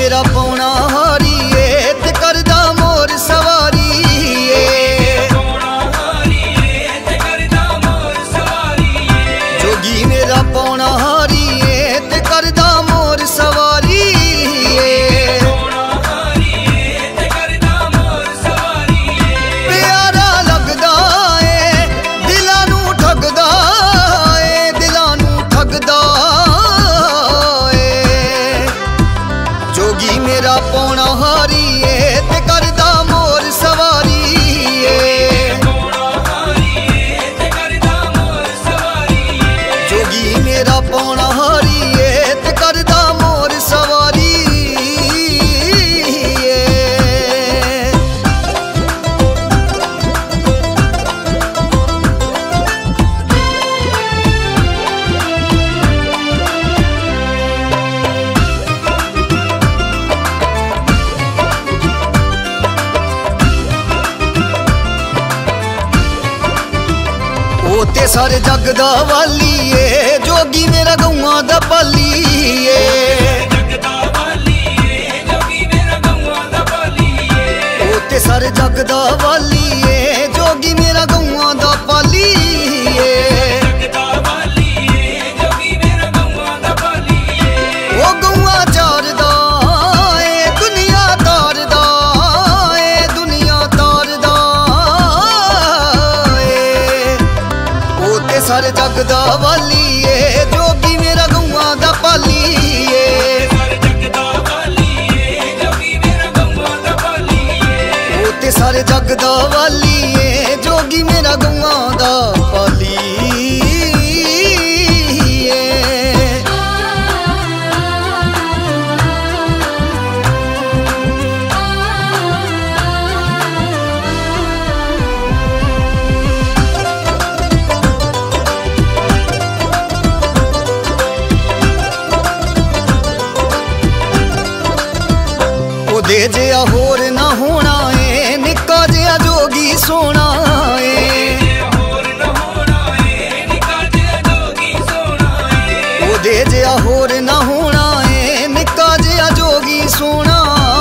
मेरा पौना हारी ते करदा मोर सवारी जोगी मेरा पौना हारी ते करदा मोर सवारी प्यारा लगदा ए दिलां नू ठगदा जोगी मेरा पौना हारी ते करदा मोर सवारी जोगी मेरा पौना हारी ते करदा मोर सवारी ते सारे जग दा वाली जोगी मेरा गौआं दा पाली ते सारे जग दा वाली जोगी मेरा गौआं दा पाली ओ गौआं चारदा दुनिया तारदा दुनिया तारदा सारे जग दा वाली जोगी मेरा गौआं दा पाली ते सारे जग दा वाली जोगी मेरा गौआं दा पाली दे जिया होर ना होना निक्का जिया जोगी सोना दे जिया होर ना होना निक्का जिया जोगी सोना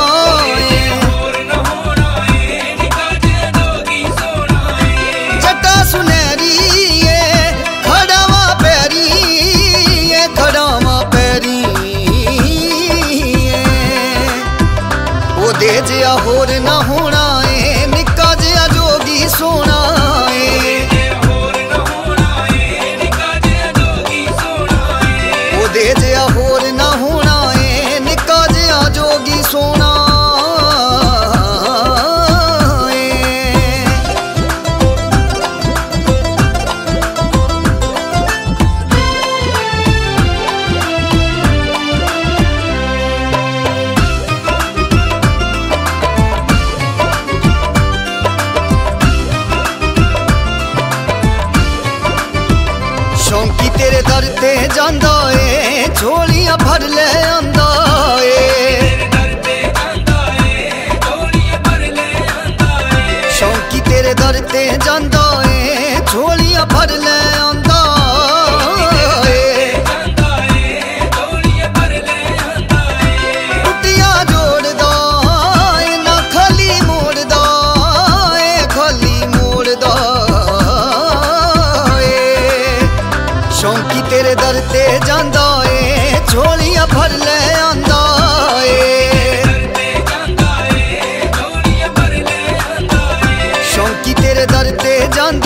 जटा सुनहरी खड़ावा पैरी खड़ावा पैरी दे जिया होर ना होना निक्का जिया जोगी सोना दे जिया होर ना होना निक्का जिया जोगी सोना शौंकी तेरे दर ते जांदा झोलियां भर ले आंदा शौंकी तेरे दर ते जांदा झोलियां भर ले आंदा टुटियां जोड़दा ना खाली मोड़दा खाली मोड़दा शौंकी तेरे दर ते जांदा झोलियां भर ले आंदा शौंकी तेरे दर ते जांदा